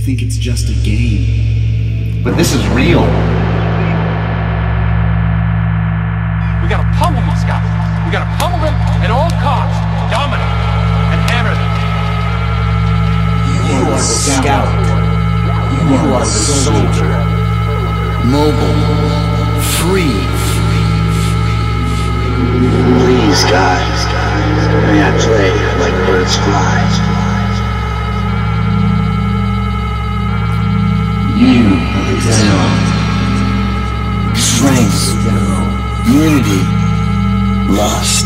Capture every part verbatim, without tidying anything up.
think it's just a game. But this is real. We gotta pummel these guys. We gotta pummel them at all costs. Dominate and hammer them. You are the scout. You are the soldier. Mobile. Free. Please, guys, may I play like birds fly? You are down. Strength. Unity. Lust.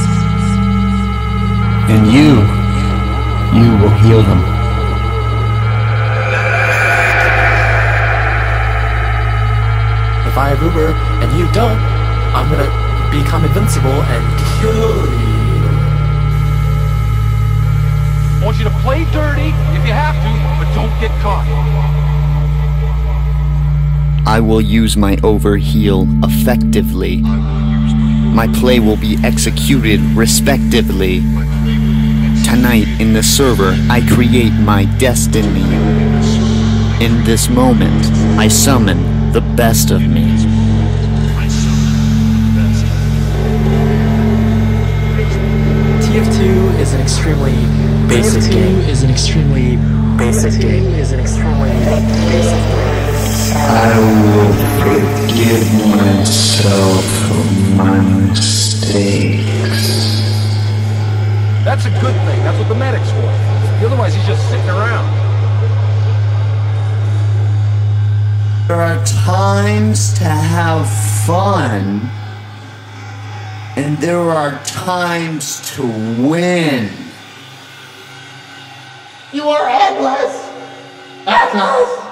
And you, you will heal them. If I have Uber and you don't, I'm gonna become invincible and kill you. I want you to play dirty if you have to, but don't get caught. I will use my overheal effectively. My play will be executed respectively. Tonight in the server, I create my destiny. In this moment, I summon the best of me. T F two is an extremely basic game. Is an extremely basic game. Is an extremely basic game. I will forgive myself for my mistakes. That's a good thing. That's what the medic's for. Otherwise, he's just sitting around. There are times to have fun, and there are times to win. You are headless! Headless!